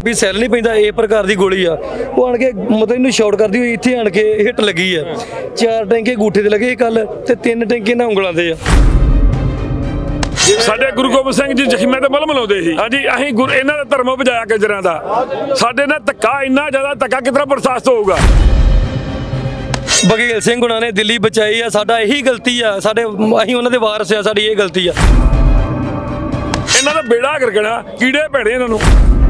ਟੈਂਪੀ cell नहीं पैंदा इस प्रकार की गोली आ वो आण के मतलब इन्हूं शॉट करदी हुई इत्थे आण के हिट लगी आ 4 टैंके अंगूठे ते लगे कल ते 3 टैंके ना उंगलां ते आ ਸਾਡੇ ਗੁਰੂ ਗੋਬਿੰਦ ਸਿੰਘ ਜੀ ਜ਼ਖਮੀਆਂ ਤੇ ਮਲਮ ਲਾਉਂਦੇ ਸੀ ਹਾਂਜੀ ਅਸੀਂ ਇਹਨਾਂ ਦਾ ਧਰਮ ਬਜਾਇਆ ਗਜਰਾਂ ਦਾ ਸਾਡੇ ਨਾਲ ਧੱਕਾ ਇੰਨਾ ਜ਼ਿਆਦਾ ਧੱਕਾ ਕਿਤਨਾ ਬਰਦਾਸ਼ਤ ਹੋਊਗਾ बघेल सिंह हुणां ने दिल्ली बचाई आ साडा यही गलती आ साडे असीं उन्हां दे वारस आ साडी ये गलती आ ਇਹਨਾਂ ਦਾ ਬੇੜਾ ਗਰਗਣਾ ਕੀੜੇ ਭੈੜੇ ਇਹਨਾਂ ਨੂੰ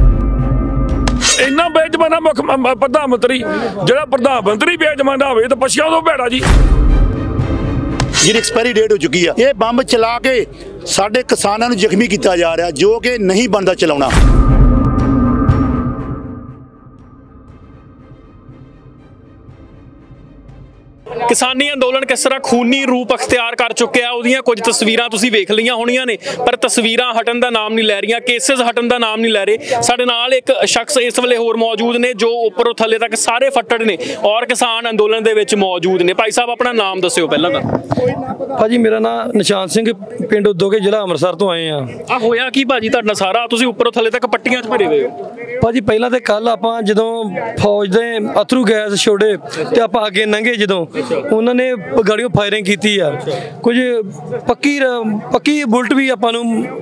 ਇੰਨਾ ਬੇਜ਼ਮਾਨਾ ਮੁੱਖ ਪ੍ਰਧਾਨ ਮੰਤਰੀ ਜਿਹੜਾ ਪ੍ਰਧਾਨ ਮੰਤਰੀ ਬੇਜ਼ਮਾਨਾ ਹੋਵੇ ਤਾਂ ਪਛੀਆਂ ਤੋਂ ਭੈੜਾ ਜੀ ਜਿਹਦੀ ਐਕਸਪਾਇਰੀ ਡੇਟ ਹੋ ਚੁੱਕੀ ਆ ਇਹ ਬੰਬ ਚਲਾ ਕੇ ਸਾਡੇ ਕਿਸਾਨਾਂ ਨੂੰ ਜ਼ਖਮੀ ਕੀਤਾ ਜਾ ਰਿਹਾ ਜੋ ਕਿ ਨਹੀਂ ਬਣਦਾ ਚਲਾਉਣਾ किसानी अंदोलन किस तरह खूनी रूप अख्तियार कर चुके हैं उहदियां कुछ तस्वीरां तुसीं वेख लईआं होणीआं ने पर तस्वीरां हटण दा नाम नहीं लै रहीआं केसेस हटण दा नाम नहीं लै रहे साडे नाल एक शख्स इस वेले होर मौजूद ने जो उपरों थल्ले तक सारे फट्टड़ ने और किसान अंदोलन दे विच मौजूद ने भाई साहब अपना नाम दस्सिओ पहलां तां भाजी मेरा नाम निशान सिंह पिंड उदोगे जिला अमृतसर तो आए आ होया की भाजी तुहाडा सारा तुसीं उपरों थल्ले तक पट्टियां च भरे हुए हो भाजी पहला तो कल आप जो फौज के अथरू गैस छोड़े तो आप अगे लंघे जो उन्होंने गाड़ियों फायरिंग की कुछ पक्की बुलट भी आपू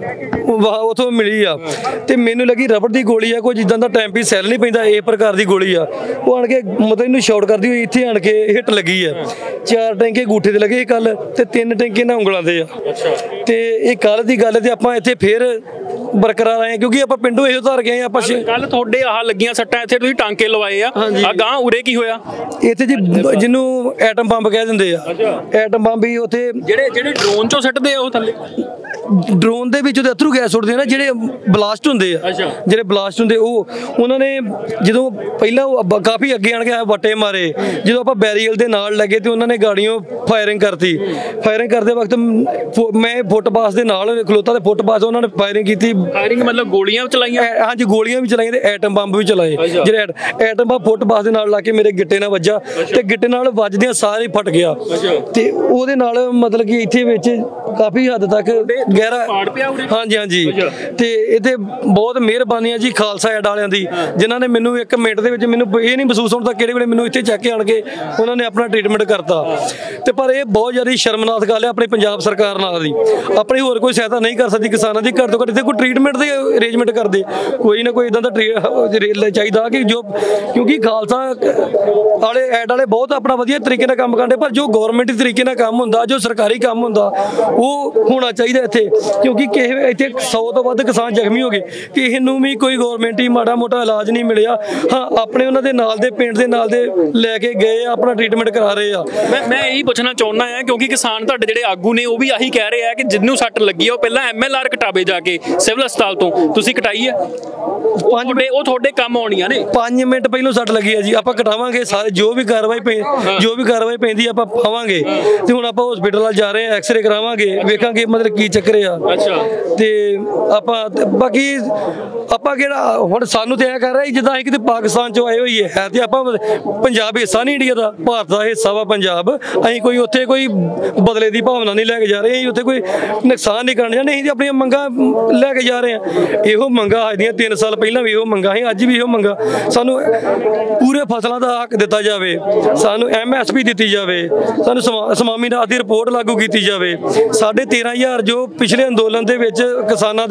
उतों मिली आ तो मैनू लगी रबड़ की गोली आ कोई जिदा का टैंपी सैल नहीं पैंदा इस प्रकार की गोली आ वो आण के मतलब इन्हूं शॉट करदी हुई इत्थे आण के हिट लगी आ 4 टैंके अंगूठे ते लगे कल ते 3 टैंके ना उंगलां ते आ ते ये कल की गल ते आपां इत्थे फिर बरकरार आए क्योंकि आप पिंडों इहो धर गए आप कल थोड़े आह लगियां सट्टां इत्थे तुसीं टांके लवाए आ गां उरे की होया इत्थे जी जिन्नू एटम बंब कह दिंदे आ एटम बंब ही उत्थे ਜਿਹੜੇ ड्रोन चों सट्टदे आ ਉਹ ਥੱਲੇ ड्रोन ਦੇ ਵਿੱਚ ਅਥਰੂ ਗੈਸ ਸੁੱਟਦੇ ਨਾ ਜਿਹੜੇ ਬਲਾਸਟ ਹੁੰਦੇ ਆ ਜਿਹੜੇ ਬਲਾਸਟ ਹੁੰਦੇ ਉਹ ਉਹਨਾਂ ਨੇ ਜਦੋਂ ਪਹਿਲਾਂ ਕਾਫੀ ਅੱਗੇ ਆਣ ਕੇ ਵੱਟੇ ਮਾਰੇ ਜਦੋਂ ਆਪਾਂ ਬੈਰੀਅਲ ਦੇ ਨਾਲ ਲੱਗੇ ਤੇ ਉਹਨਾਂ ਨੇ ਗਾੜੀਆਂ ਫਾਇਰਿੰਗ ਕਰਤੀ ਫਾਇਰਿੰਗ ਕਰਦੇ ਵਕਤ ਮੈਂ ਫੁੱਟਪਾਥ ਦੇ ਨਾਲ ਖਲੋਤਾ ਤੇ ਫੁੱਟਪਾਥ ਉਹਨਾਂ ਨੇ ਫਾਇਰਿੰਗ ਕੀਤੀ ਫਾਇਰਿੰਗ ਮਤਲਬ ਗੋਲੀਆਂ ਚਲਾਈਆਂ ਹਾਂਜੀ ਗੋਲੀਆਂ ਵੀ ਚਲਾਈਆਂ ਤੇ ਐਟਮ ਬੰਬ ਵੀ ਚਲਾਏ ਜਿਹੜੇ ਐਟਮ ਬੰਬ ਫੁੱਟਪਾਥ ਦੇ ਨਾਲ ਲਾ ਕੇ ਮੇਰੇ ਗਿੱਟੇ ਨਾਲ ਵੱਜਾ ਤੇ ਗਿੱਟੇ ਨਾਲ ਵੱਜਦਿਆਂ ਸਾਰੇ ਫਟ ਗਿਆ ਤੇ ਉਹਦੇ ਨਾਲ ਮਤਲਬ ਕਿ ਇੱਥੇ ਵਿੱਚ ਕਾਫੀ ਹੱਦ ਤੱਕ गहरा हाँ जी हाँ जी तो इतने बहुत मेहरबानी है जी खालसा एड वालियां दी जिन्हां ने मैनू 1 मिनट दे विच मैनू ये नहीं महसूस होता किहड़े वेले मैनू इत्थे चक के आण के उन्होंने अपना ट्रीटमेंट करता तो पर यह बहुत ज़्यादा शर्मनाक गल है अपनी पंजाब सरकार नाल दी अपनी होर कोई सहायता नहीं कर सकती किसानों की घट तो घट इत्थे कोई ट्रीटमेंट के अरेंजमेंट कर दे कोई ना कोई इदां दा चाहिए कि जो क्योंकि खालसा वाले एड वाले बहुत अपना वधिया तरीके नाल काम करदे पर जो गौरमेंट तरीके नाल काम हुंदा जो सरकारी काम हुंदा वो होना चाहिए इत्थे क्योंकि किसी इतने 100 तो वध किसान जख्मी हो गए किसी नूं भी कोई गौरमेंट ही माड़ा मोटा इलाज नहीं मिलिया हाँ अपने उन्होंने नाल दे पिंड दे नाल दे लैके गए अपना ट्रीटमेंट करा रहे आ मैं यही पूछना चाहना है क्योंकि किसान तुहाडे जिहड़े आगू ने वो भी यही कह रहे हैं कि जिन्नू सट्ट लगी है वो पहला MLR कटावे जाके सिविल अस्पताल तो तुसीं कटाई है वो थोड़े काम आउणियां ने 5 मिनट पहलों सट्ट लगी है जी आप कटावांगे सारे जो भी कार्रवाई पैंदी आप पावांगे ते हुण आप हॉस्पिटल जा रहे हैं एक्सरे करावांगे वेखांगे मतलब की चक्कर आ ते आपां बाकी आपां किहड़ा हुण सानू ते कह रहा जिद्दां असीं किते पाकिस्तान चों आए होईए है ते आपां पंजाब हिस्सा नहीं इंडिया दा भारत दा हिस्सा वा पंजाब असीं कोई उत्थे कोई बदले दी भावना नहीं लैके जा रहे असीं उत्थे कोई नुकसान नहीं करन जांदे असीं अपणियां मंगां लैके जा रहे हां इहो मंगां अज दियां 3 साल पहलां भी इहो मंगां असीं अज भी इहो मंगां सानू पूरे फसलां दा हक दित्ता जावे सानू MSP दित्ती जावे सानू स्वामीनाथन दी रिपोर्ट लागू कीती जावे 13,500 जो पिछले अंदोलन दे विच किसानां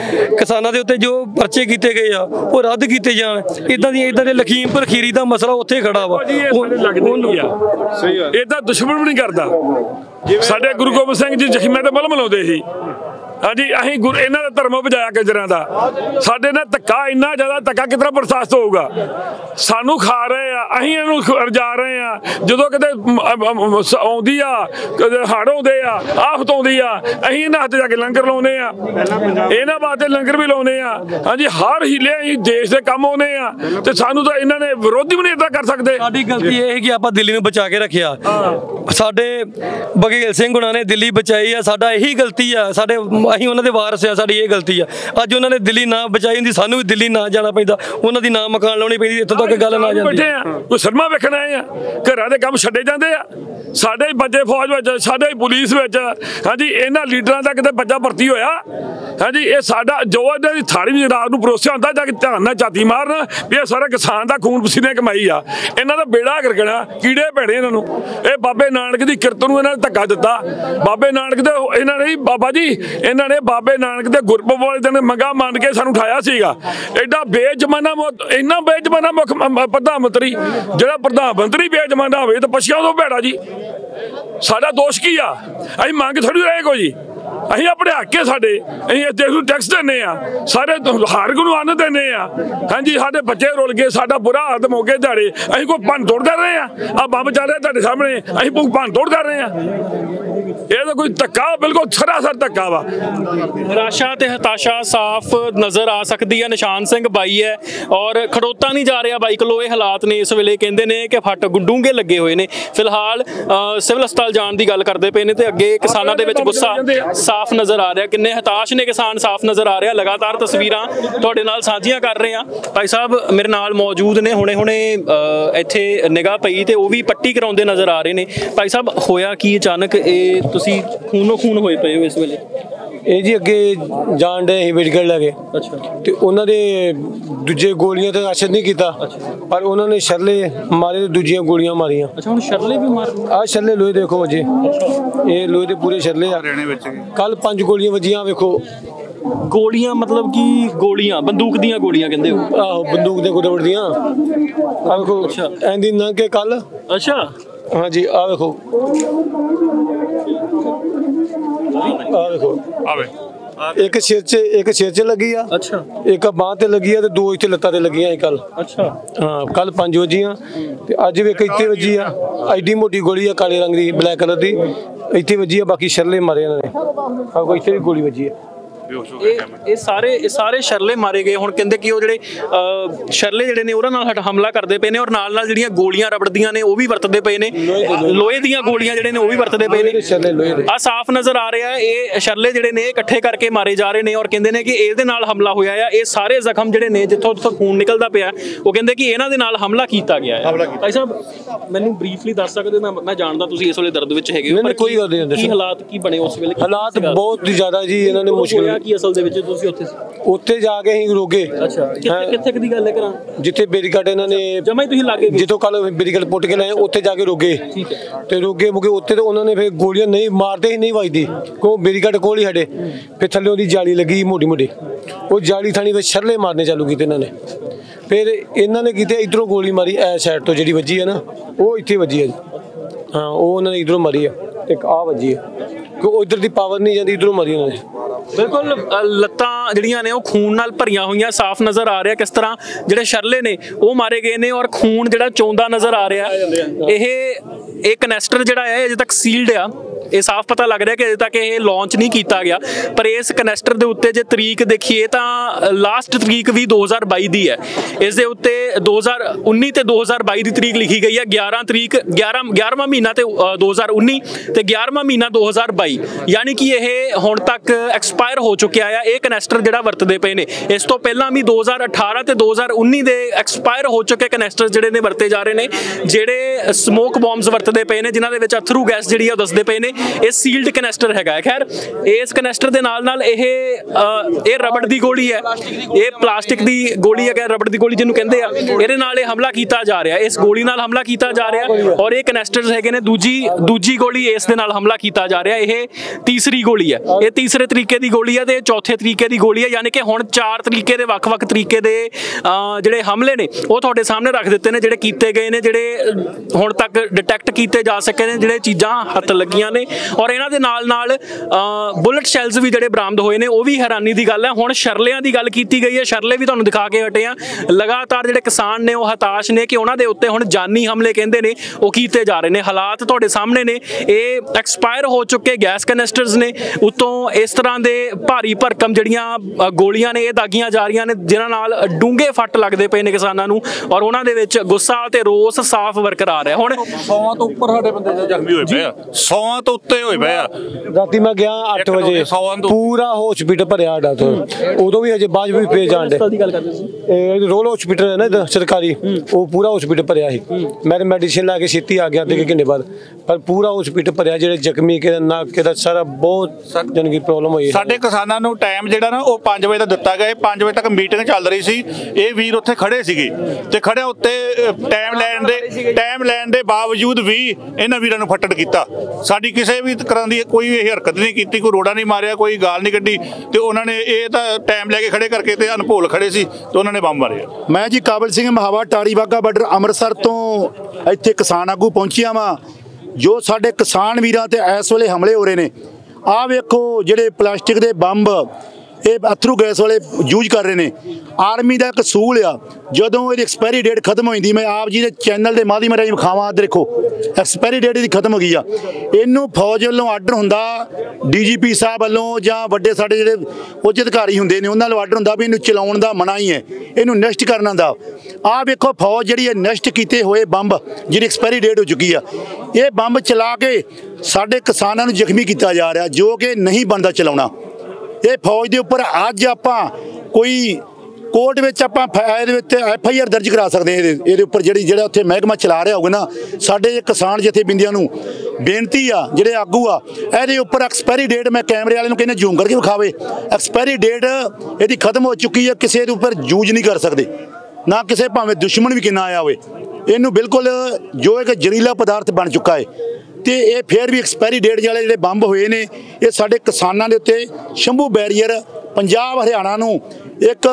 दे उत्ते जो परचे कीते गए आ वो रद्द कीते जाण इदां दे लखीमपुर खीरी दा मसला उत्थे खड़ा वा इदां दुश्मन भी नहीं करदा साडे गुरु गोबिंद सिंह जी ਜ਼ਖਮੀਆਂ ਤੇ ਮਲਮ ਲਾਉਂਦੇ ਸੀ ਹਾਂਜੀ ਅਸੀਂ ਇਹਨਾਂ ਦਾ ਧਰਮ ਬਜਾਇਆ ਗਜਰਾਂ ਦਾ ਸਾਡੇ ਨਾਲ ਧੱਕਾ ਇੰਨਾ ਜ਼ਿਆਦਾ ਧੱਕਾ ਕਿਤਨਾ ਬਰਦਾਸ਼ਤ ਹੋਊਗਾ ਸਾਨੂੰ ਖਾ ਰਹੇ ਆ ਅਸੀਂ ਇਹਨੂੰ ਰਜਾ ਰਹੇ ਆ ਜਦੋਂ ਕਿਤੇ ਆਉਂਦੀ ਆ ਹੜ੍ਹ ਆਉਂਦੇ ਆ ਆਫਤ ਆਉਂਦੀ ਆ ਅਸੀਂ ਇਹਨਾਂ ਹੱਥ ਜਾ ਕੇ ਲੰਗਰ ਲਾਉਂਦੇ ਆ ਇਹਨਾਂ ਵਾਸਤੇ ਲੰਗਰ ਵੀ ਲਾਉਂਦੇ ਆ ਹਾਂਜੀ ਹਰ ਹੀਲੇ ਅਸੀਂ ਦੇਸ਼ ਦੇ ਕੰਮ ਆਉਂਦੇ ਆ ਤੇ ਸਾਨੂੰ ਤਾਂ ਇਹਨਾਂ ਨੇ ਵਿਰੋਧੀ ਵੀ ਨਹੀਂ ਇੱਦਾਂ ਕਰ ਸਕਦੇ ਸਾਡੀ ਗਲਤੀ ਇਹ ਹੈ ਕਿ ਆਪਾਂ ਦਿੱਲੀ ਨੂੰ ਬਚਾ ਕੇ ਰੱਖਿਆ ਸਾਡੇ ਬਘੇਲ ਸਿੰਘ ਹੁਣਾਂ ਨੇ ਦਿੱਲੀ ਬਚਾਈ ਆ ਸਾਡਾ ਇਹੀ ਗਲਤੀ ਆ ਸਾਡੇ ਅਸੀਂ ਉਹਨਾਂ ਦੇ ਵਾਰਸ ਆ, ਸਾਡੀ ਇਹ ਗਲਤੀ ਆ। ਅੱਜ ਉਹਨਾਂ ਨੇ ਦਿੱਲੀ ਨਾ ਬਚਾਈ ਹੁੰਦੀ, ਸਾਨੂੰ ਵੀ ਦਿੱਲੀ ਨਾ ਜਾਣਾ ਪੈਂਦਾ, ਉਹਨਾਂ ਦੀ ਨਾ ਮਕਾਨ ਲਾਉਣੀ ਪੈਂਦੀ, ਇੱਥੋਂ ਤੱਕ ਗੱਲ ਨਾ ਜਾਂਦੀ। ਕੋਈ ਸਿਨੇਮਾ ਵੇਖਣ ਆਏ ਆ, ਘਰਾਂ ਦੇ ਕੰਮ ਛੱਡੇ ਜਾਂਦੇ ਆ। ਸਾਡੇ ਬੱਚੇ ਫੌਜ ਵਿੱਚ, ਸਾਡੇ ਪੁਲਿਸ ਵਿੱਚ, ਹਾਂਜੀ ਇਹਨਾਂ ਲੀਡਰਾਂ ਦਾ ਕਿਤੇ ਬੱਚਾ ਭਰਤੀ ਹੋਇਆ, ਹਾਂਜੀ ਇਹ ਸਾਡਾ ਜੋ ਇਹਨਾਂ ਦੀ ਥਾਲੀ ਵੀ ਰਾਤ ਨੂੰ ਪਰੋਸਿਆ ਹੁੰਦਾ, ਜਾ ਕੇ ਧਿਆਨ ਨਾਲ ਝਾਤੀ ਮਾਰਨ ਵੀ ਇਹ ਸਾਰਾ ਕਿਸਾਨ ਦਾ ਖੂਨ ਪਸੀਨੇ ਕਮਾਈ ਆ। ਇਹਨਾਂ ਦਾ ਬੇੜਾ ਗਰਕਣਾ, ਕੀੜੇ ਭੈੜੇ ਇਹਨਾਂ ਨੂੰ। ਇਹ ਬਾਬੇ ਨਾਨਕ ਦੀ ਕਿਰਤ ਨੂੰ ਇਹਨਾਂ ਨੇ ਧੱਕਾ ਦਿੱਤਾ। ਬਾਬੇ ਨਾਨਕ ਦੇ ਇਹਨਾਂ ਨੇ, ਬਾਬਾ ਜੀ ਇਹਨਾਂ ਨੇ ਬਾਬੇ ਨਾਨਕ ਦੇ ਗੁਰਪੁਰਬ ਵਾਲੇ ਦਿਨ ਮੰਗਾ ਮੰਨ ਕੇ ਸਾਨੂੰ ਉਠਾਇਆ ਸੀਗਾ। ਐਡਾ ਬੇਜ਼ਮਾਨਾ, ਇੰਨਾ ਬੇਜ਼ਮਾਨਾ ਪ੍ਰਧਾਨ ਮੰਤਰੀ, ਜਿਹੜਾ ਪ੍ਰਧਾਨ ਮੰਤਰੀ ਬੇਜ਼ਮਾਨਾ ਹੋਵੇ ਤਾਂ ਪਛਿਆ ਤੋਂ ਭੈੜਾ ਜੀ। ਸਾਡਾ ਦੋਸ਼ ਕੀ ਆ? ਅਸੀਂ ਮੰਗ ਥੋੜੀ ਰਹੇ ਕੋਈ ਜੀ, ਅਸੀਂ ਆਪਣੇ ਹੱਕੇ, ਸਾਡੇ ਅਸੀਂ ਇਸ ਦੇਸ਼ ਨੂੰ ਟੈਕਸ ਦਿੰਦੇ ਆ, ਸਾਰੇ ਹਰ ਨੂੰ ਅੰਨ ਦਿੰਦੇ ਆ। ਹਾਂਜੀ ਸਾਡੇ ਬੱਚੇ ਰੁਲ ਗਏ, ਸਾਡਾ ਬੁਰਾ ਹਾਲਤ ਮੌਕੇ ਦਿਹਾੜੇ, ਅਸੀਂ ਕੋਈ ਭੰਨ ਤੋੜ ਕਰ ਰਹੇ ਆ ਬੰਬ ਚੱਲ ਰਿਹਾ ਤੁਹਾਡੇ ਸਾਹਮਣੇ, ਅਸੀਂ ਭੰਨ ਤੋੜ ਕਰ ਰਹੇ ਆ। ਇਹ ਤਾਂ ਕੋਈ ਧੱਕਾ, ਬਿਲਕੁਲ ਸਰਾਸਰ ਧੱਕਾ ਵਾ। ਨਿਰਾਸ਼ਾ ਤੇ ਹਤਾਸ਼ਾ ਸਾਫ਼ ਨਜ਼ਰ ਆ ਸਕਦੀ ਹੈ। ਨਿਸ਼ਾਨ ਸਿੰਘ ਬਾਈ ਹੈ ਔਰ ਖੜੋਤਾ ਨਹੀਂ ਜਾ ਰਿਹਾ ਬਾਈ ਕੋਲੋਂ। ਇਹ ਹਾਲਾਤ ਨੇ ਇਸ ਵੇਲੇ, ਕਹਿੰਦੇ ਨੇ ਕਿ ਫੱਟ ਡੂੰਘੇ ਲੱਗੇ ਹੋਏ ਨੇ। ਫਿਲਹਾਲ ਸਿਵਲ ਹਸਪਤਾਲ ਜਾਣ ਦੀ ਗੱਲ ਕਰਦੇ ਪਏ ਨੇ ਤੇ ਅੱਗੇ ਕਿਸਾਨਾਂ ਦੇ ਵਿੱਚ ਗੁੱਸਾ ਸਾਫ਼ ਨਜ਼ਰ ਆ ਰਿਹਾ। ਕਿੰਨੇ ਹਤਾਸ਼ ਨੇ ਕਿਸਾਨ ਸਾਫ਼ ਨਜ਼ਰ ਆ ਰਿਹਾ। ਲਗਾਤਾਰ ਤਸਵੀਰਾਂ ਤੁਹਾਡੇ ਨਾਲ ਸਾਂਝੀਆਂ ਕਰ ਰਹੇ ਹਾਂ। ਭਾਈ ਸਾਹਿਬ ਮੇਰੇ ਨਾਲ ਮੌਜੂਦ ਨੇ, ਹੁਣੇ ਇੱਥੇ ਨਿਗਾਹ ਪਈ ਤੇ ਉਹ ਵੀ ਪੱਟੀ ਕਰਾਉਂਦੇ ਨਜ਼ਰ ਆ ਰਹੇ ਨੇ। ਭਾਈ ਸਾਹਿਬ ਹੋਇਆ ਕੀ ਅਚਾਨਕ? ਇਹ ਤੁਸੀਂ ਖੂਨੋ ਖੂਨ ਹੋਏ ਪਏ ਹੋ ਇਸ ਵੇਲੇ। ਇਹ ਜੀ ਅੱਗੇ ਜਾਣ ਡੇ ਅਸੀਂ ਮੈਡੀਕਲ ਲੈ ਕੇ, ਤੇ ਉਹਨਾਂ ਦੇ ਦੂਜੇ ਗੋਲੀਆਂ ਤੇ ਅਸਰ ਨਹੀਂ ਕੀਤਾ, ਪਰ ਉਹਨਾਂ ਨੇ ਸ਼ਰਲੇ ਮਾਰੇ ਤੇ ਦੂਜੀਆਂ ਗੋਲੀਆਂ ਮਾਰੀਆਂ। ਅੱਛਾ ਹੁਣ ਸ਼ਰਲੇ ਵੀ ਮਾਰ ਆਹ ਸ਼ਰਲੇ ਲੋਹੇ ਦੇਖੋ ਅਜੇ, ਇਹ ਲੋਹੇ ਦੇ ਪੂਰੇ ਸ਼ਰਲੇ ਆ। ਕੱਲ 5 ਗੋਲੀਆਂ ਵੱਜੀਆਂ ਵੇਖੋ। ਗੋਲੀਆਂ ਮਤਲਬ ਕਿ ਗੋਲੀਆਂ ਬੰਦੂਕ ਦੀਆਂ ਗੋਲੀਆਂ ਕਹਿੰਦੇ ਹੋ? ਆਹੋ ਬੰਦੂਕ ਦੇ ਗੋਲੇ ਵੜਦੀਆਂ ਆ ਵੇਖੋ। ਅੱਛਾ ਐਂਦੀ ਲੰਘ ਕੇ ਕੱਲ। ਅੱਛਾ ਹਾਂਜੀ ਆ ਵੇਖੋ, ਆ ਵੇਖੋ, ਆਵੇ ਇੱਕ ਸਿਰ 'ਚ ਲੱਗੀ ਆ। ਅੱਛਾ ਇੱਕ ਬਾਂਹ ਤੇ ਲੱਗੀ ਆ ਤੇ 2 ਇੱਥੇ ਲੱਤਾਂ ਤੇ ਲੱਗੀਆਂ ਸੀ ਕੱਲ। ਅੱਛਾ ਹਾਂ ਕੱਲ 5 ਵੱਜੀਆਂ ਤੇ ਅੱਜ ਵੀ ਇੱਕ ਇੱਥੇ ਵੱਜੀ ਆ। ਐਡੀ ਮੋਟੀ ਗੋਲੀ ਆ ਕਾਲੇ ਰੰਗ ਦੀ, ਬਲੈਕ ਕਲਰ ਦੀ, ਇੱਥੇ ਵੱਜੀ ਆ। ਬਾਕੀ ਸ਼ਰਲੇ ਮਾਰੇ ਇਹਨਾਂ ਨੇ, ਆ ਕੋਈ ਇੱਥੇ ਵੀ ਗੋਲੀ ਵੱਜੀ ਆ। ਇਹ ਸਾਰੇ ਸ਼ਰਲੇ ਮਾਰੇ ਗਏ। ਹੁਣ ਕਹਿੰਦੇ ਕਿ ਉਹ ਜਿਹੜੇ ਸ਼ਰਲੇ ਜਿਹੜੇ ਨੇ ਉਹਨਾਂ ਨਾਲ ਹਮਲਾ ਕਰਦੇ ਪਏ ਨੇ ਔਰ ਨਾਲ ਜਿਹੜੀਆਂ ਗੋਲੀਆਂ ਰਬੜ ਦੀਆਂ ਨੇ ਉਹ ਵੀ ਵਰਤਦੇ ਪਏ ਨੇ, ਲੋਹੇ ਦੀਆਂ ਗੋਲੀਆਂ ਜਿਹੜੇ ਨੇ ਉਹ ਵੀ ਵਰਤਦੇ ਪਏ ਨੇ। ਆ ਸਾਫ਼ ਨਜ਼ਰ ਆ ਰਿਹਾ ਇਹ ਸ਼ਰਲੇ ਜਿਹੜੇ ਨੇ ਇਕੱਠੇ ਕਰਕੇ ਮਾਰੇ ਜਾ ਰਹੇ ਨੇ ਔਰ ਕਹਿੰਦੇ ਨੇ ਕਿ ਇਹਦੇ ਨਾਲ ਹਮਲਾ ਹੋਇਆ ਆ। ਇਹ ਸਾਰੇ ਜ਼ਖਮ ਜਿਹੜੇ ਨੇ ਜਿੱਥੋਂ ਖੂਨ ਨਿਕਲਦਾ ਪਿਆ, ਉਹ ਕਹਿੰਦੇ ਕਿ ਇਹਨਾਂ ਦੇ ਨਾਲ ਹਮਲਾ ਕੀਤਾ ਗਿਆ ਹੈ। ਭਾਈ ਸਾਹਿਬ ਮੈਨੂੰ ਬਰੀਫਲੀ ਦੱਸ ਸਕਦੇ ਹੋ? ਮੈਂ ਜਾਣਦਾ ਤੁਸੀਂ ਇਸ ਵੇਲੇ ਦਰਦ ਵਿੱਚ ਹੈਗੇ ਹੋ, ਪਰ ਕੋਈ ਗੱਲ ਨਹੀਂ। ਕੀ ਹਾਲਾਤ ਕੀ ਬਣੇ ਉਸ ਵੇਲੇ? ਹਾਲਾਤ ਬਹੁਤ ਜ਼ਿਆਦਾ ਜੀ, ਇਹਨਾਂ ਨੇ ਮੁਸ਼ਕਿਲ ਕੀ ਅਸਲ ਦੇ ਵਿੱਚ ਤੁਸੀਂ ਉੱਥੇ ਜਾ ਕੇ ਅਸੀਂ ਰੋਗੇ। ਅੱਛਾ ਕਿੱਥੇ ਦੀ ਗੱਲ ਕਰਾਂ? ਜਿੱਥੇ ਬੈਰੀਕੇਡ ਇਹਨਾਂ ਨੇ ਜਮਾ ਹੀ ਤੁਸੀਂ ਲਾਗੇ, ਜਿੱਥੋਂ ਕੱਲ ਬੈਰੀਕੇਡ ਪੁੱਟ ਕੇ ਲਾਏ ਉੱਥੇ ਜਾ ਕੇ ਰੋਗੇ। ਤੇ ਰੋਗੇ ਮੁਕੇ ਉੱਥੇ ਤੇ ਉਹਨਾਂ ਨੇ ਫਿਰ ਗੋਲੀਆਂ ਨਹੀਂ ਮਾਰਦੇ ਹੀ ਨਹੀਂ ਵੱਜਦੀ, ਕੋ ਬੈਰੀਕੇਡ ਕੋਲ ਹੀ ਸਾਡੇ। ਫਿਰ ਥੱਲੇ ਉਹਦੀ ਜਾਲੀ ਲੱਗੀ ਮੋਟੀ ਮੋਟੀ, ਉਹ ਜਾਲੀ ਥਾਣੀ ਵਿੱਚ ਸ਼ਰਲੇ ਮਾਰਨੇ ਚਾਲੂ ਕੀਤੇ ਇਹਨਾਂ ਨੇ। ਫਿਰ ਇਹਨਾਂ ਨੇ ਕੀਤੇ ਇਧਰੋਂ ਗੋਲੀ ਮਾਰੀ, ਐ ਸਾਈਡ ਤੋਂ ਜਿਹੜੀ ਵੱਜੀ ਹੈ ਨਾ ਉਹ ਇੱਥੇ ਵੱਜੀ ਹੈ। ਹਾਂ ਉਹ ਉਹਨਾਂ ਨੇ ਇਧਰੋਂ ਮਾਰੀ ਆ, ਇੱਕ ਆ ਵੱਜੀ ਹੈ ਕਿ ਉਧਰ ਦੀ ਪਾਵਰ ਨਹੀਂ ਜਾਂਦੀ, ਇਧਰੋਂ ਮਾਰੀ ਉਹਨਾਂ ਨੇ। ਬਿਲਕੁਲ ਲੱਤਾਂ ਜਿਹੜੀਆਂ ਨੇ ਉਹ ਖੂਨ ਨਾਲ ਭਰੀਆਂ ਹੋਈਆਂ, ਸਾਫ਼ ਨਜ਼ਰ ਆ ਰਿਹਾ ਕਿਸ ਤਰ੍ਹਾਂ ਜਿਹੜੇ ਸ਼ਰਲੇ ਨੇ ਉਹ ਮਾਰੇ ਗਏ ਨੇ ਔਰ ਖੂਨ ਜਿਹੜਾ ਚੋਂਦਾ ਨਜ਼ਰ ਆ ਰਿਹਾ। ਇਹ ਕਨੈਸਟਰ ਜਿਹੜਾ ਹੈ ਅਜੇ ਤੱਕ ਸੀਲਡ ਆ। ਇਹ ਸਾਫ਼ ਪਤਾ ਲੱਗ ਰਿਹਾ ਕਿ ਅਜੇ ਤੱਕ ਇਹ ਲਾਂਚ ਨਹੀਂ ਕੀਤਾ ਗਿਆ, ਪਰ ਇਸ ਕਨੈਸਟਰ ਦੇ ਉੱਤੇ ਜੇ ਤਰੀਕ ਦੇਖੀਏ ਤਾਂ ਲਾਸਟ ਤਰੀਕ ਵੀ 2022 ਦੀ ਹੈ। ਇਸ ਦੇ ਉੱਤੇ 2019 ਤੇ 2022 ਦੀ ਤਰੀਕ ਲਿਖੀ ਗਈ ਹੈ। 11ਵਾਂ ਮਹੀਨਾ ਤੇ 2019 ਤੇ 11ਵਾਂ ਮਹੀਨਾ 2022, ਯਾਨੀ ਕਿ ਇਹ ਹੁਣ ਤੱਕ ਐਕਸਪਾਇਰ ਹੋ ਚੁੱਕਿਆ ਆ। ਇਹ ਕਨੈਸਟਰ ਜਿਹੜਾ ਵਰਤਦੇ ਪਏ ਨੇ, ਇਸ ਤੋਂ ਪਹਿਲਾਂ ਵੀ 2018 ਤੇ 2019 ਦੇ ਐਕਸਪਾਇਰ ਹੋ ਚੁੱਕੇ ਕਨੈਸਟਰ ਜਿਹੜੇ ਨੇ ਵਰਤੇ ਜਾ ਰਹੇ ਨੇ। ਜਿਹੜੇ ਸਮੋਕ ਬੌਂਬਸ ਵਰਤਦੇ ਪਏ ਨੇ ਜਿਨ੍ਹਾਂ ਦੇ ਵਿੱਚ ਅਥਰੂ ਗੈਸ ਜਿਹੜੀ ਆ ਦੱਸਦੇ ਪਏ ਨੇ, ਇਹ ਸੀਲਡ ਕਨੈਸਟਰ ਹੈਗਾ। ਖੈਰ ਇਸ ਕਨੈਸਟਰ ਦੇ ਨਾਲ ਇਹ ਰਬੜ ਦੀ ਗੋਲੀ ਹੈ, ਇਹ ਪਲਾਸਟਿਕ ਦੀ ਗੋਲੀ ਹੈ, ਰਬੜ ਦੀ ਗੋਲੀ ਜਿਹਨੂੰ ਕਹਿੰਦੇ ਆ। ਇਹਦੇ ਨਾਲ ਇਹ ਹਮਲਾ ਕੀਤਾ ਜਾ ਰਿਹਾ, ਇਸ ਗੋਲੀ ਨਾਲ ਹਮਲਾ ਕੀਤਾ ਜਾ ਰਿਹਾ ਔਰ ਇਹ ਕਨੈਸਟਰਸ ਹੈਗੇ ਨੇ ਦੂਜੀ ਗੋਲੀ ਇਸ ਦੇ ਨਾਲ ਹਮਲਾ ਕੀਤਾ ਜਾ ਰਿਹਾ। ਇਹ ਤੀਸਰੀ ਗੋਲੀ ਹੈ, ਇਹ ਤੀਸਰੇ ਤਰੀਕੇ ਦੀ ਗੋਲੀ ਹੈ ਤੇ ਚੌਥੇ ਤਰੀਕੇ ਦੀ ਗੋਲੀ ਹੈ। ਯਾਨੀ ਕਿ ਹੁਣ 4 ਤਰੀਕੇ ਦੇ ਵੱਖ-ਵੱਖ ਤਰੀਕੇ ਦੇ ਜਿਹੜੇ ਹਮਲੇ ਨੇ ਉਹ ਤੁਹਾਡੇ ਸਾਹਮਣੇ ਰੱਖ ਦਿੱਤੇ ਨੇ, ਜਿਹੜੇ ਕੀਤੇ ਗਏ ਨੇ, ਜਿਹੜੇ ਹੁਣ ਤੱਕ ਡਿਟੈਕਟ ਕੀਤੇ ਜਾ ਸਕੇ ਨੇ, ਜਿਹੜੇ ਚੀਜ਼ਾਂ ਹੱਥ ਲੱਗੀਆਂ ਨੇ। ਔਰ ਇਹਨਾਂ ਦੇ ਨਾਲ ਬੁਲਟ ਸ਼ੈਲਸ ਵੀ ਜਿਹੜੇ ਬਰਾਮਦ ਹੋਏ ਨੇ, ਉਹ ਵੀ ਹੈਰਾਨੀ ਦੀ ਗੱਲ ਹੈ। ਹੁਣ ਸ਼ਰਲਿਆਂ ਦੀ ਗੱਲ ਕੀਤੀ ਗਈ ਹੈ, ਸ਼ਰਲੇ ਵੀ ਤੁਹਾਨੂੰ ਦਿਖਾ ਕੇ ਹਟੇ ਆ। ਲਗਾਤਾਰ ਜਿਹੜੇ ਕਿਸਾਨ ਨੇ ਉਹ ਹਤਾਸ਼ ਨੇ ਕਿ ਉਹਨਾਂ ਦੇ ਉੱਤੇ ਹੁਣ ਜਾਨੀ ਹਮਲੇ ਕਹਿੰਦੇ ਨੇ ਉਹ ਕੀਤੇ ਜਾ ਰਹੇ ਨੇ। ਹਾਲਾਤ ਤੁਹਾਡੇ ਸਾਹਮਣੇ ਨੇ, ਇਹ ਐਕਸਪਾਇਰ ਹੋ ਚੁੱਕੇ ਗੈਸ ਕੈਨਿਸਟਰਸ ਨੇ, ਉਤੋਂ ਇਸ ਤਰ੍ਹਾਂ ਦੇ ਭਾਰੀ ਭਰਕਮ ਜਿਹੜੀਆਂ ਗੋਲੀਆਂ ਨੇ ਇਹ ਦਾਗੀਆਂ ਜਾ ਰਹੀਆਂ ਨੇ, ਜਿਨ੍ਹਾਂ ਨਾਲ ਡੂੰਘੇ ਫੱਟ ਲੱਗਦੇ ਪਏ ਨੇ ਕਿਸਾਨਾਂ ਨੂੰ ਔਰ ਉਹਨਾਂ ਦੇ ਵਿੱਚ ਗੁੱਸਾ ਤੇ ਰੋਸ ਸਾਫ਼ ਬਰਕਰਾਰ ਹੈ। ਹੁਣ 100 ਤੋਂ ਉੱਪਰ ਸਾਡੇ ਬੰਦੇ ਜ਼ਖਮੀ ਹੋਏ ਪਏ ਆ, 100 ਤੋਂ ਉੱਤੇ ਹੋਏ ਪਏ ਆ। ਰਾਤੀ ਮੈਂ ਗਿਆ 8 ਵਜੇ, ਪੂਰਾ ਹਸਪੀਟਲ ਭਰਿਆ ਡਾਕਟਰ, ਉਦੋਂ ਵੀ ਅਜੇ ਬਾਅਦ ਵੀ ਪੇ ਜਾਣ ਦੇ। ਰੋਲ ਹਸਪੀਟਲ ਹੈ ਨਾ ਇੱਧਰ ਸਰਕਾਰੀ, ਉਹ ਪੂਰਾ ਹਸਪੀਟਲ ਭਰਿਆ ਸੀ। ਮੈਂ ਮੈਡੀਸਿਨ ਲਾ ਕੇ ਛੇਤੀ ਆ ਗਿਆ ਅੱਧੇ ਘੰਟੇ ਬਾਅਦ, ਪਰ ਪੂਰਾ ਹਸਪੀਟਲ ਭਰਿਆ। ਜਿਹੜੇ ਜ਼ਖਮੀ ਕਿਹਦਾ ਨੱਕ ਕਿਹਦਾ ਸਾਰਾ ਬਹੁਤ ਜਾਣੀ ਕਿ ਪ੍ਰੋਬਲਮ ਹੋਈ। ਸਾਡੇ ਕਿਸਾਨਾਂ ਨੂੰ ਟਾਈਮ ਜਿਹੜਾ ਨਾ ਉਹ 5 ਵਜੇ ਦਾ ਦਿੱਤਾ ਗਿਆ। 5 ਵਜੇ ਤੱਕ ਮੀਟਿੰਗ ਚੱਲ ਰਹੀ ਸੀ, ਇਹ ਵੀਰ ਉੱਥੇ ਖੜੇ ਸੀਗੇ ਤੇ ਖੜੇ ਉੱਤੇ ਟਾਈਮ ਲੈਣ ਦੇ ਬਾਵਜੂਦ ਵੀ ਇਹਨਾਂ ਵੀਰਾਂ ਨੂੰ ਫੱਟੜ ਕੀਤਾ। ਸਾਡੀ ਕਿਸੇ ਵੀ ਤਰ੍ਹਾਂ ਦੀ ਕੋਈ ਇਹ ਹਰਕਤ ਨਹੀਂ ਕੀਤੀ, ਕੋਈ ਰੋੜਾ ਨਹੀਂ ਮਾਰਿਆ, ਕੋਈ ਗਾਲ ਨਹੀਂ ਕੱਢੀ, ਤੇ ਉਹਨਾਂ ਨੇ ਇਹ ਤਾਂ ਟਾਈਮ ਲੈ ਕੇ ਖੜੇ ਕਰਕੇ ਤੇ ਅਨਭੋਲ ਖੜੇ ਸੀ ਤੇ ਉਹਨਾਂ ਨੇ ਬੰਬ ਮਾਰਿਆ। ਮੈਂ ਜੀ ਕਾਬਲ ਸਿੰਘ ਮਹਾਵਾ ਟਾੜੀ ਵਾਘਾ ਬਾਰਡਰ ਅੰਮ੍ਰਿਤਸਰ ਤੋਂ ਇੱਥੇ ਕਿਸਾਨ ਆਗੂ ਪਹੁੰਚਿਆ ਵਾਂ। ਜੋ ਸਾਡੇ ਕਿਸਾਨ ਵੀਰਾਂ ਤੇ ਇਸ ਵੇਲੇ ਹਮਲੇ ਹੋ ਰਹੇ ਨੇ, ਆਹ ਵੇਖੋ ਜਿਹੜੇ ਪਲਾਸਟਿਕ ਦੇ ਬੰਬ, ਇਹ ਅਥਰੂ ਗੈਸ ਵਾਲੇ ਯੂਜ਼ ਕਰ ਰਹੇ ਨੇ। ਆਰਮੀ ਦਾ ਇੱਕ ਅਸੂਲ ਆ, ਜਦੋਂ ਇਹਦੀ ਐਕਸਪਾਇਰੀ ਡੇਟ ਖਤਮ ਹੋ ਜਾਂਦੀ, ਮੈਂ ਆਪ ਜੀ ਦੇ ਚੈਨਲ ਦੇ ਮਾਧਿਅਮ ਰਾਹੀਂ ਵਿਖਾਵਾਂ, ਦੇਖੋ ਐਕਸਪਾਇਰੀ ਡੇਟ ਇਹਦੀ ਖਤਮ ਹੋ ਗਈ ਆ। ਇਹਨੂੰ ਫੌਜ ਵੱਲੋਂ ਆਰਡਰ ਹੁੰਦਾ, ਡੀਜੀਪੀ ਸਾਹਿਬ ਵੱਲੋਂ ਜਾਂ ਵੱਡੇ ਸਾਡੇ ਜਿਹੜੇ ਉੱਚ ਅਧਿਕਾਰੀ ਹੁੰਦੇ ਨੇ ਉਹਨਾਂ ਨੂੰ ਆਰਡਰ ਹੁੰਦਾ ਵੀ ਇਹਨੂੰ ਚਲਾਉਣ ਦਾ ਮਨਾ ਹੀ ਹੈ, ਇਹਨੂੰ ਨਸ਼ਟ ਕਰਨ ਦਾ। ਆਹ ਵੇਖੋ ਫੌਜ ਜਿਹੜੀ ਹੈ ਨਸ਼ਟ ਕੀਤੇ ਹੋਏ ਬੰਬ ਜਿਹੜੀ ਐਕਸਪਾਇਰੀ ਡੇਟ ਹੋ ਚੁੱਕੀ ਆ, ਇਹ ਬੰਬ ਚਲਾ ਕੇ ਸਾਡੇ ਕਿਸਾਨਾਂ ਨੂੰ ਜ਼ਖਮੀ ਕੀਤਾ ਜਾ ਰਿਹਾ, ਜੋ ਕਿ ਨਹੀਂ ਬਣਦਾ ਚਲਾਉਣਾ। ਇਹ ਫੌਜ ਦੇ ਉੱਪਰ ਅੱਜ ਆਪਾਂ ਕੋਈ ਕੋਰਟ ਵਿੱਚ ਆਪਾਂ ਇਹਦੇ ਵਿੱਚ FIR ਦਰਜ ਕਰਾ ਸਕਦੇ ਹਾਂ। ਇਹਦੇ ਉੱਪਰ ਜਿਹੜਾ ਉੱਥੇ ਮਹਿਕਮਾ ਚਲਾ ਰਿਹਾ ਹੋਊਗਾ ਨਾ, ਸਾਡੇ ਕਿਸਾਨ ਜਥੇਬੰਦੀਆਂ ਨੂੰ ਬੇਨਤੀ ਆ, ਜਿਹੜੇ ਆਗੂ ਆ, ਇਹਦੇ ਉੱਪਰ ਐਕਸਪਾਇਰੀ ਡੇਟ, ਮੈਂ ਕੈਮਰੇ ਵਾਲੇ ਨੂੰ ਕਹਿੰਦਾ ਜ਼ੂਮ ਕਰਕੇ ਵਿਖਾਵੇ, ਐਕਸਪਾਇਰੀ ਡੇਟ ਇਹਦੀ ਖਤਮ ਹੋ ਚੁੱਕੀ ਹੈ। ਕਿਸੇ ਦੇ ਉੱਪਰ ਯੂਜ਼ ਨਹੀਂ ਕਰ ਸਕਦੇ, ਨਾ ਕਿਸੇ ਭਾਵੇਂ ਦੁਸ਼ਮਣ ਵੀ ਕਿੰਨਾ ਆਇਆ ਹੋਵੇ। ਇਹਨੂੰ ਬਿਲਕੁਲ ਜੋ ਇੱਕ ਜ਼ਹਿਰੀਲਾ ਪਦਾਰਥ ਬਣ ਚੁੱਕਾ ਹੈ। ਤੇ ਇਹ ਫਿਰ ਵੀ ਐਕਸਪਾਇਰੀ ਡੇਟ ਵਾਲੇ ਜਿਹੜੇ ਬੰਬ ਹੋਏ ਨੇ, ਇਹ ਸਾਡੇ ਕਿਸਾਨਾਂ ਦੇ ਉੱਤੇ ਸ਼ੰਭੂ ਬੈਰੀਅਰ ਪੰਜਾਬ ਹਰਿਆਣਾ ਨੂੰ ਇੱਕ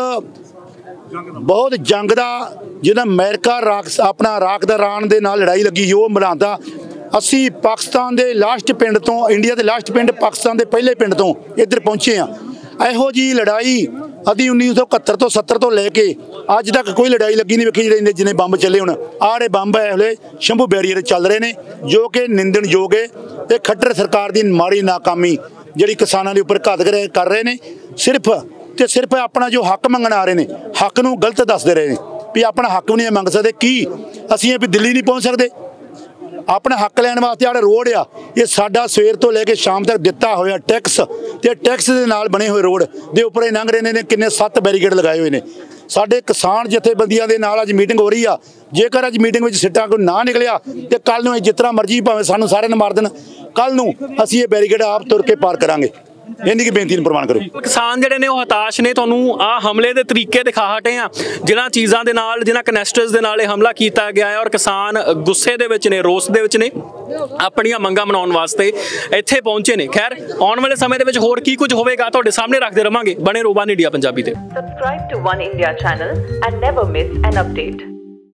ਬਹੁਤ ਜੰਗ ਦਾ, ਜਿਹਦਾ ਅਮਰੀਕਾ ਆਪਣਾ ਇਰਾਕ ਦਾ ਇਰਾਨ ਦੇ ਨਾਲ ਲੜਾਈ ਲੱਗੀ, ਉਹ ਬਣਾਉਂਦਾ। ਅਸੀਂ ਪਾਕਿਸਤਾਨ ਦੇ ਲਾਸਟ ਪਿੰਡ ਤੋਂ, ਇੰਡੀਆ ਦੇ ਲਾਸਟ ਪਿੰਡ ਪਾਕਿਸਤਾਨ ਦੇ ਪਹਿਲੇ ਪਿੰਡ ਤੋਂ ਇੱਧਰ ਪਹੁੰਚੇ ਆ। ਇਹੋ ਜੀ ਲੜਾਈ ਅਦੀ 1971 ਤੋਂ 70 ਤੋਂ ਲੈ ਕੇ ਅੱਜ ਤੱਕ ਕੋਈ ਲੜਾਈ ਲੱਗੀ ਨਹੀਂ ਵੇਖੀ ਜਿਹੜੇ ਜਿੰਨੇ ਬੰਬ ਚੱਲੇ। ਹੁਣ ਆੜੇ ਬੰਬ ਇਹ ਵੇਲੇ ਸ਼ੰਭੂ ਬੈਰੀਅਰ ਚੱਲ ਰਹੇ ਨੇ, ਜੋ ਕਿ ਨਿੰਦਣਯੋਗ ਹੈ। ਇਹ ਖੱਟਰ ਸਰਕਾਰ ਦੀ ਮਾੜੀ ਨਾਕਾਮੀ ਜਿਹੜੀ ਕਿਸਾਨਾਂ ਦੇ ਉੱਪਰ ਘਾਤਕ ਕਰ ਰਹੇ ਨੇ। ਸਿਰਫ ਆਪਣਾ ਜੋ ਹੱਕ ਮੰਗਣ ਆ ਰਹੇ ਨੇ, ਹੱਕ ਨੂੰ ਗਲਤ ਦੱਸਦੇ ਰਹੇ ਨੇ ਵੀ ਆਪਣਾ ਹੱਕ ਵੀ ਨਹੀਂ ਮੰਗ ਸਕਦੇ। ਕੀ ਅਸੀਂ ਇਹ ਵੀ ਦਿੱਲੀ ਨਹੀਂ ਪਹੁੰਚ ਸਕਦੇ? ਆਪਣਾ ਹੱਕ ਲੈਣ ਵਾਸਤੇ ਆੜੇ ਰੋਡ ਆ, ਇਹ ਸਾਡਾ ਸਵੇਰ ਤੋਂ ਲੈ ਕੇ ਸ਼ਾਮ ਤੱਕ ਦਿੱਤਾ ਹੋਇਆ ਟੈਕਸ, ਤੇ ਟੈਕਸ ਦੇ ਨਾਲ ਬਣੇ ਹੋਏ ਰੋਡ ਦੇ ਉੱਪਰ ਇਹ ਲੰਘ ਰਹੇ ਨੇ। ਕਿੰਨੇ 7 ਬੈਰੀਕੇਡ ਲਗਾਏ ਹੋਏ ਨੇ। ਸਾਡੇ ਕਿਸਾਨ ਜਥੇਬੰਦੀਆਂ ਦੇ ਨਾਲ ਅੱਜ ਮੀਟਿੰਗ ਹੋ ਰਹੀ ਆ। ਜੇਕਰ ਅੱਜ ਮੀਟਿੰਗ ਵਿੱਚ ਸਿੱਟਾ ਕੋਈ ਨਾ ਨਿਕਲਿਆ ਤੇ ਕੱਲ ਨੂੰ ਜਿਸ ਤਰ੍ਹਾਂ ਮਰਜ਼ੀ ਭਾਵੇਂ ਸਾਨੂੰ ਸਾਰਿਆਂ ਨੂੰ ਮਾਰ ਦੇਣ, ਕੱਲ ਨੂੰ ਅਸੀਂ ਇਹ ਬੈਰੀਕੇਡ ਆਪ ਤੁਰ ਕੇ ਪਾਰ ਕਰਾਂਗੇ। ਇੰਨੀ ਕੀ ਬੇਨਤੀ ਨੂੰ ਪ੍ਰਵਾਨ ਕਰੋ। ਕਿਸਾਨ ਜਿਹੜੇ ਨੇ ਉਹ ਹਤਾਸ਼ ਨੇ। ਤੁਹਾਨੂੰ ਆ ਹਮਲੇ ਦੇ ਤਰੀਕੇ ਦਿਖਾ ਹਟੇ ਆ, ਜਿਨ੍ਹਾਂ ਚੀਜ਼ਾਂ ਦੇ ਨਾਲ, ਜਿਨ੍ਹਾਂ ਕਨੈਸਟਰਸ ਦੇ ਨਾਲ ਇਹ ਹਮਲਾ ਕੀਤਾ ਗਿਆ ਹੈ, ਔਰ ਕਿਸਾਨ ਗੁੱਸੇ ਦੇ ਵਿੱਚ ਨੇ, ਰੋਸ ਦੇ ਵਿੱਚ ਨੇ, ਆਪਣੀਆਂ ਮੰਗਾਂ ਮਨਾਉਣ ਵਾਸਤੇ ਇੱਥੇ ਪਹੁੰਚੇ ਨੇ। ਖੈਰ, ਆਉਣ ਵਾਲੇ ਸਮੇਂ ਦੇ ਵਿੱਚ ਹੋਰ ਕੀ ਕੁਝ ਹੋਵੇਗਾ ਤੁਹਾਡੇ ਸਾਹਮਣੇ ਰੱਖਦੇ ਰਵਾਂਗੇ। ਬਣੇ ਰਹੋ ਵਨ ਇੰਡੀਆ ਪੰਜਾਬੀ ਤੇ। Subscribe to One India channel and never miss an update.